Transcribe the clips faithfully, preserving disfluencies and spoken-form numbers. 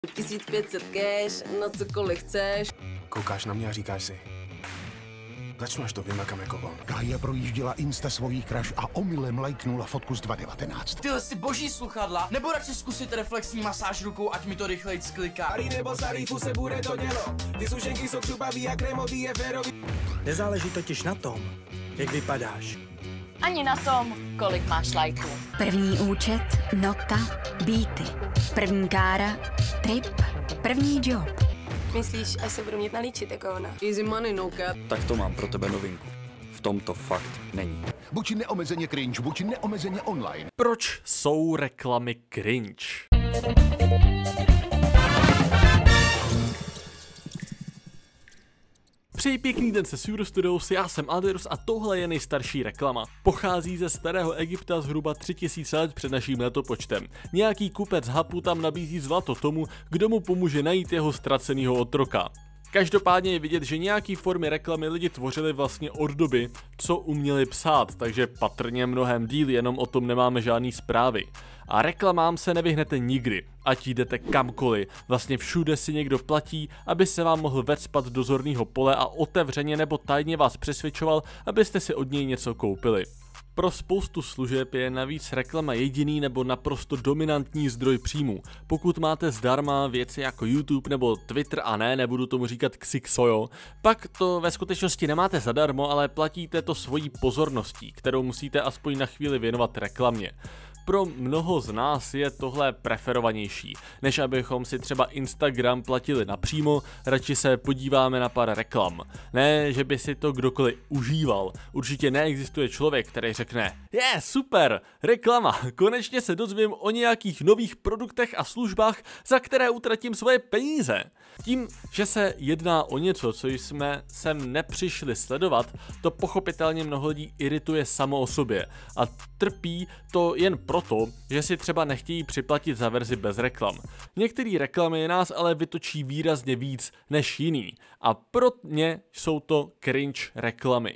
tisíc pět set cash, na cokoliv chceš. Koukáš na mě a říkáš si, začnu, až to vymakám jako on. Kája projížděla Insta svojí crush a omylem lajknula fotku z dva devatenáct. Tyhle si boží sluchadla, nebo radši zkusit reflexní masáž rukou, ať mi to rychleji skliká. Pari nebo Sarifu se bude to dělo, ty sušenky jsou křupavý a krémový je férový. Nezáleží totiž na tom, jak vypadáš. Ani na tom, kolik máš lajků. První účet, nota, beaty. První kára, trip, první job. Myslíš, až se budu mít nalíčit jako ona? Easy money, no cap. Tak to mám pro tebe novinku. V tom to fakt není. Buď neomezeně cringe, buď neomezeně online. Proč jsou reklamy cringe? Přeji pěkný den se Suro Studios, já jsem Aderus a tohle je nejstarší reklama. Pochází ze starého Egypta zhruba tři tisíce let před naším letopočtem. Nějaký kupec Hapu tam nabízí zlato tomu, kdo mu pomůže najít jeho ztraceného otroka. Každopádně je vidět, že nějaký formy reklamy lidi tvořili vlastně od doby, co uměli psát, takže patrně mnohem díl, jenom o tom nemáme žádný zprávy. A reklamám se nevyhnete nikdy, ať jdete kamkoliv, vlastně všude si někdo platí, aby se vám mohl vecpat do zorného pole a otevřeně nebo tajně vás přesvědčoval, abyste si od něj něco koupili. Pro spoustu služeb je navíc reklama jediný nebo naprosto dominantní zdroj příjmů. Pokud máte zdarma věci jako YouTube nebo Twitter a ne, nebudu tomu říkat Xixojo, pak to ve skutečnosti nemáte zadarmo, ale platíte to svojí pozorností, kterou musíte aspoň na chvíli věnovat reklamě. Pro mnoho z nás je tohle preferovanější, než abychom si třeba Instagram platili napřímo, radši se podíváme na pár reklam. Ne, že by si to kdokoliv užíval, určitě neexistuje člověk, který řekne, je yeah, super, reklama, konečně se dozvím o nějakých nových produktech a službách, za které utratím svoje peníze. Tím, že se jedná o něco, co jsme sem nepřišli sledovat, to pochopitelně mnoho lidí irituje samo o sobě a trpí to jen proto, že si třeba nechtějí připlatit za verzi bez reklam. Některé reklamy nás ale vytočí výrazně víc než jiný a pro mě jsou to cringe reklamy.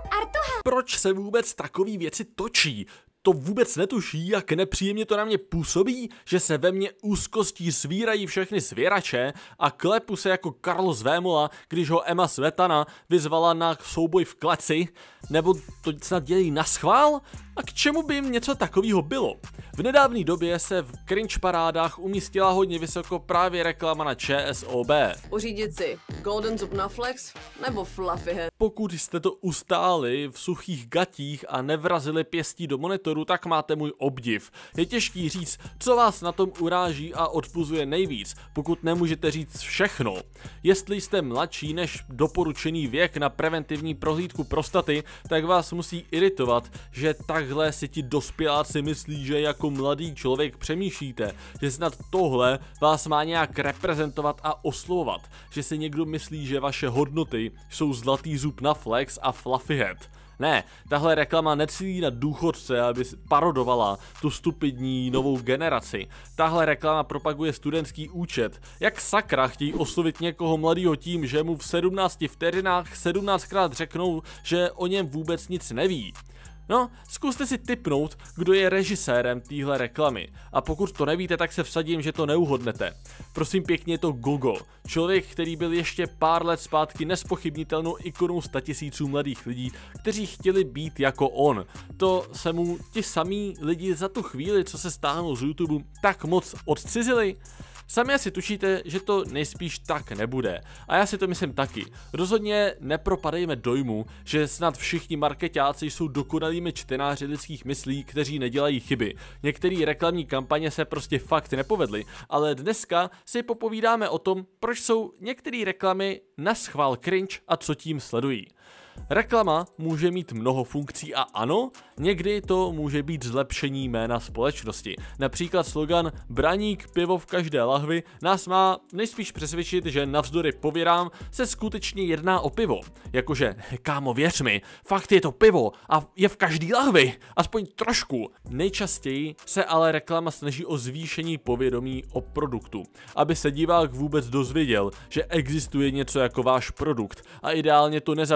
Proč se vůbec takový věci točí? To vůbec netuší, jak nepříjemně to na mě působí, že se ve mně úzkostí svírají všechny svěrače a klepu se jako Carlos Vémola, když ho Emma Svetana vyzvala na souboj v kleci, nebo to snad dělají naschvál? A k čemu by jim něco takového bylo? V nedávné době se v cringe parádách umístila hodně vysoko právě reklama na ČSOB. Pořídit si Golden Zub na Flex nebo Fluffy Head. Pokud jste to ustáli v suchých gatích a nevrazili pěstí do monitoru, tak máte můj obdiv. Je těžký říct, co vás na tom uráží a odpuzuje nejvíc, pokud nemůžete říct všechno. Jestli jste mladší než doporučený věk na preventivní prohlídku prostaty, tak vás musí iritovat, že takhle si ti dospěláci myslí, že jako mladý člověk přemýšlíte, že snad tohle vás má nějak reprezentovat a oslovovat, že si někdo myslí, že vaše hodnoty jsou zlatý zub na flex a fluffy head. Ne, tahle reklama necílí na důchodce, aby parodovala tu stupidní novou generaci. Tahle reklama propaguje studentský účet. Jak sakra chtějí oslovit někoho mladýho tím, že mu v sedmnácti vteřinách sedmnáctkrát řeknou, že o něm vůbec nic neví. No, zkuste si tipnout, kdo je režisérem téhle reklamy. A pokud to nevíte, tak se vsadím, že to neuhodnete. Prosím pěkně, je to Gogo. Člověk, který byl ještě pár let zpátky nespochybnitelnou ikonou statisíců mladých lidí, kteří chtěli být jako on. To se mu ti samí lidi za tu chvíli, co se stáhnou z YouTube, tak moc odcizili. Sami asi tušíte, že to nejspíš tak nebude. A já si to myslím taky. Rozhodně nepropadejme dojmu, že snad všichni marketáci jsou dokonalými čtenáři lidských myslí, kteří nedělají chyby. Některé reklamní kampaně se prostě fakt nepovedly, ale dneska si popovídáme o tom, proč jsou některé reklamy naschvál cringe a co tím sledují. Reklama může mít mnoho funkcí a ano, někdy to může být zlepšení jména společnosti. Například slogan Braník pivo v každé lahvi nás má nejspíš přesvědčit, že navzdory pověrám se skutečně jedná o pivo. Jakože, kámo, věř mi, fakt je to pivo a je v každý lahvi, aspoň trošku. Nejčastěji se ale reklama snaží o zvýšení povědomí o produktu, aby se divák vůbec dozvěděl, že existuje něco jako váš produkt a ideálně to nezapomněl do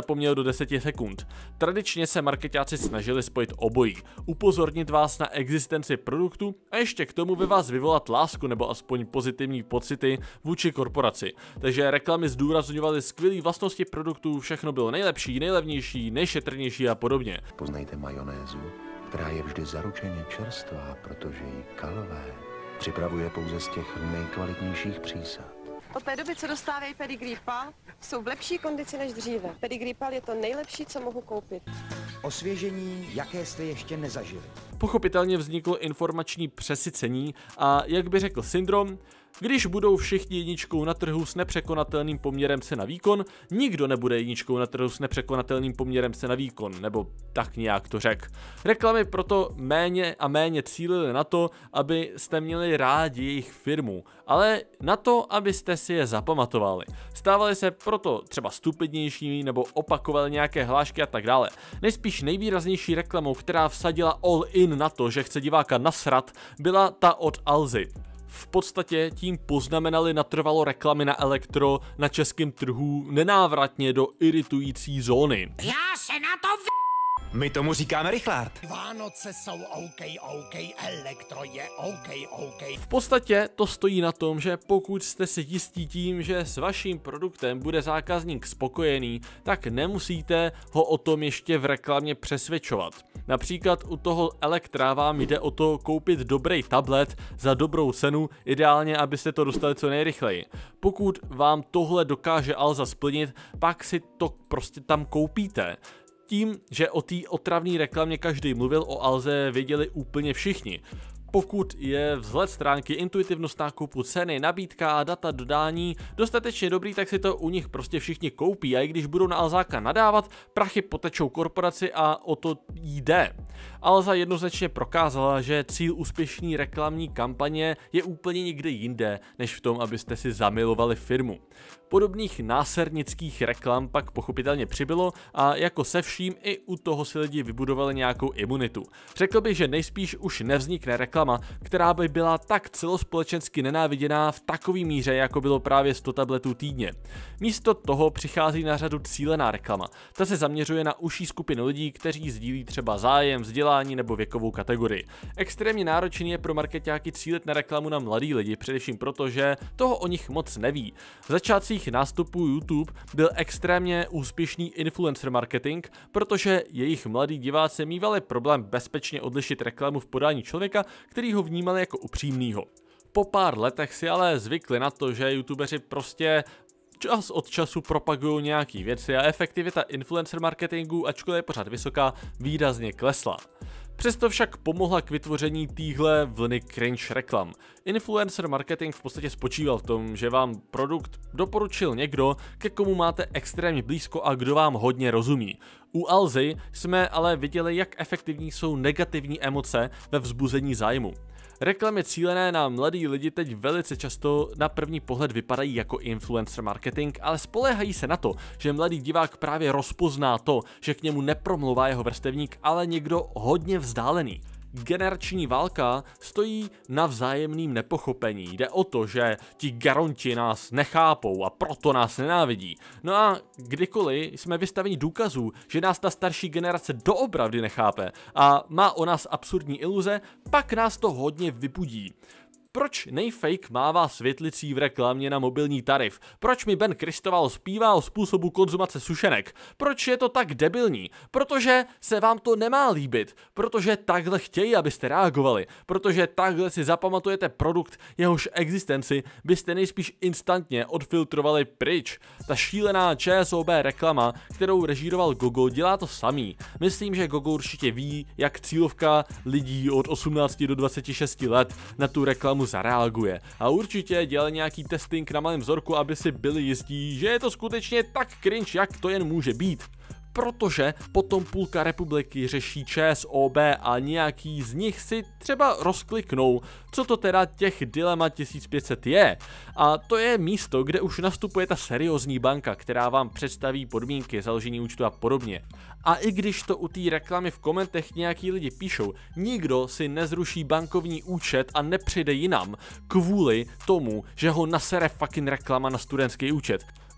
deseti sekund. Tradičně se marketáci snažili spojit obojí, upozornit vás na existenci produktu a ještě k tomu ve vás vyvolat lásku nebo aspoň pozitivní pocity vůči korporaci. Takže reklamy zdůrazňovaly skvělé vlastnosti produktů, všechno bylo nejlepší, nejlevnější, nejšetrnější a podobně. Poznejte majonézu, která je vždy zaručeně čerstvá, protože ji Kalvé připravuje pouze z těch nejkvalitnějších přísad. Od té doby, co dostávají Pedigree Pal, jsou v lepší kondici než dříve. Pedigree Pal je to nejlepší, co mohu koupit. Osvěžení, jaké jste ještě nezažili. Pochopitelně vzniklo informační přesycení a jak by řekl Syndrom, když budou všichni jedničkou na trhu s nepřekonatelným poměrem cena výkon, nikdo nebude jedničkou na trhu s nepřekonatelným poměrem cena výkon, nebo tak nějak to řek. Reklamy proto méně a méně cílily na to, abyste měli rádi jejich firmu, ale na to, abyste si je zapamatovali. Stávaly se proto třeba stupidnějšími nebo opakovaly nějaké hlášky a tak dále. Nejspíš nejvýraznější reklamou, která vsadila all in na to, že chce diváka nasrat, byla ta od Alzy. V podstatě tím poznamenali natrvalo reklamy na elektro na českém trhu nenávratně do iritující zóny. Já se na to v... My tomu říkáme Richard. Vánoce jsou OK, OK, elektro je OK, OK. V podstatě to stojí na tom, že pokud jste si jistí tím, že s vaším produktem bude zákazník spokojený, tak nemusíte ho o tom ještě v reklamě přesvědčovat. Například u toho elektra vám jde o to koupit dobrý tablet za dobrou cenu, ideálně abyste to dostali co nejrychleji. Pokud vám tohle dokáže Alza splnit, pak si to prostě tam koupíte. Tím, že o té otravné reklamě každý mluvil, o Alze věděli úplně všichni. Pokud je vzhled stránky, intuitivnost nákupu, ceny, nabídka a data dodání dostatečně dobrý, tak si to u nich prostě všichni koupí a i když budou na Alzáka nadávat, prachy potečou korporaci a o to jde. Alza jednoznačně prokázala, že cíl úspěšné reklamní kampaně je úplně někde jinde, než v tom, abyste si zamilovali firmu. Podobných násernických reklam pak pochopitelně přibylo a jako se vším i u toho si lidi vybudovali nějakou imunitu. Řekl bych, že nejspíš už nevznikne reklama, která by byla tak celospolečensky nenáviděná v takové míře, jako bylo právě sto tabletů týdně. Místo toho přichází na řadu cílená reklama. Ta se zaměřuje na užší skupinu lidí, kteří sdílí třeba zájem, vzdělání nebo věkovou kategorii. Extrémně náročný je pro marketáky cílit na reklamu na mladý lidi, především proto, že toho o nich moc neví. V začátcích nástupů YouTube byl extrémně úspěšný influencer marketing, protože jejich mladí diváci mívali problém bezpečně odlišit reklamu v podání člověka, který ho vnímali jako upřímnýho. Po pár letech si ale zvykli na to, že youtubeři prostě čas od času propagují nějaký věci a efektivita influencer marketingu, ačkoliv je pořád vysoká, výrazně klesla. Přesto však pomohla k vytvoření téhle vlny cringe reklam. Influencer marketing v podstatě spočíval v tom, že vám produkt doporučil někdo, ke komu máte extrémně blízko a kdo vám hodně rozumí. U Alzy jsme ale viděli, jak efektivní jsou negativní emoce ve vzbuzení zájmu. Reklamy cílené na mladý lidi teď velice často na první pohled vypadají jako influencer marketing, ale spoléhají se na to, že mladý divák právě rozpozná to, že k němu nepromlouvá jeho vrstevník, ale někdo hodně vzdálený. Generační válka stojí na vzájemným nepochopení. Jde o to, že ti garanti nás nechápou a proto nás nenávidí. No a kdykoliv jsme vystaveni důkazů, že nás ta starší generace doopravdy nechápe a má o nás absurdní iluze, pak nás to hodně vybudí. Proč nejfake mává světlicí v reklamě na mobilní tarif? Proč mi Ben Kristoval zpívá o způsobu konzumace sušenek? Proč je to tak debilní? Protože se vám to nemá líbit, protože takhle chtějí, abyste reagovali, protože takhle si zapamatujete produkt, jehož existenci byste nejspíš instantně odfiltrovali pryč. Ta šílená ČSOB reklama, kterou režíroval Gogo, dělá to samý. Myslím, že Gogo určitě ví, jak cílovka lidí od osmnácti do dvaceti šesti let na tu reklamu zareaguje. A určitě dělali nějaký testing na malém vzorku, aby si byli jistí, že je to skutečně tak cringe, jak to jen může být. Protože potom půlka republiky řeší ČSOB a nějaký z nich si třeba rozkliknou, co to teda těch Dilema tisíc pět set je. A to je místo, kde už nastupuje ta seriózní banka, která vám představí podmínky, založení účtu a podobně. A i když to u té reklamy v komentech nějaký lidi píšou, nikdo si nezruší bankovní účet a nepřijde jinam kvůli tomu, že ho nasere fucking reklama na studentský účet.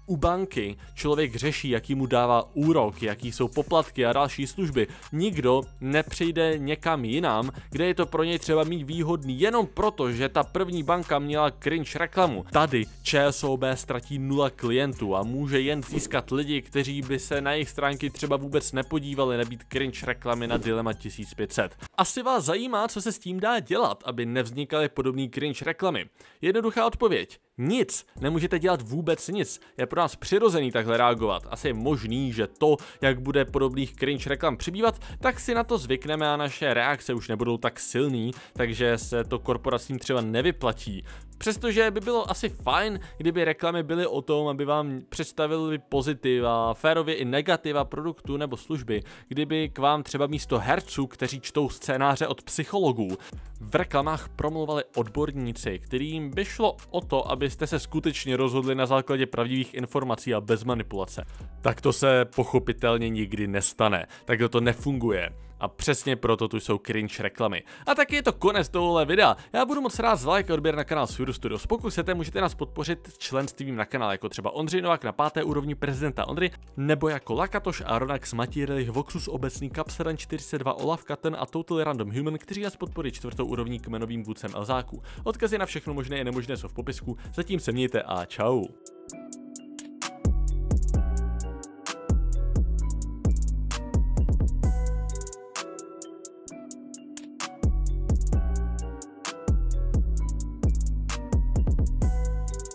U banky člověk řeší, jaký mu dává úrok, jaký jsou poplatky a další služby. Nikdo nepřejde někam jinam, kde je to pro něj třeba mít výhodný jenom proto, že ta první banka měla cringe reklamu. Tady ČSOB ztratí nula klientů a může jen získat lidi, kteří by se na jejich stránky třeba vůbec nepodívali, nebýt cringe reklamy na Dilema tisíc pět set. Asi vás zajímá, co se s tím dá dělat, aby nevznikaly podobný cringe reklamy. Jednoduchá odpověď. Nic. Nemůžete dělat vůbec nic. Je pro nás přirozený takhle reagovat. Asi je možný, že to, jak bude podobných cringe reklam přibývat, tak si na to zvykneme a naše reakce už nebudou tak silný, takže se to korporacím třeba nevyplatí. Přestože by bylo asi fajn, kdyby reklamy byly o tom, aby vám představili pozitiva, férově i negativa produktu nebo služby, kdyby k vám třeba místo herců, kteří čtou scénáře od psychologů, v reklamách promluvali odborníci, kterým by šlo o to, abyste se skutečně rozhodli na základě pravdivých informací a bez manipulace. Tak to se pochopitelně nikdy nestane, takhle to nefunguje. A přesně proto tu jsou cringe reklamy. A taky je to konec tohohle videa. Já budu moc rád za like a odběr na kanál Suru Studios. Pokud chcete, můžete nás podpořit členstvím na kanál, jako třeba Ondřej Novák na páté úrovni prezidenta Ondry, nebo jako Lakatoš, Aronax, Matěj Relich, Voxus Obecný, Kapsaran čtyřicet dva, Olaf Katen a Total Random Human, kteří nás podpoří čtvrtou úrovní kmenovým vůdcem Elzáků. Odkazy na všechno možné i nemožné jsou v popisku. Zatím se mějte a čau.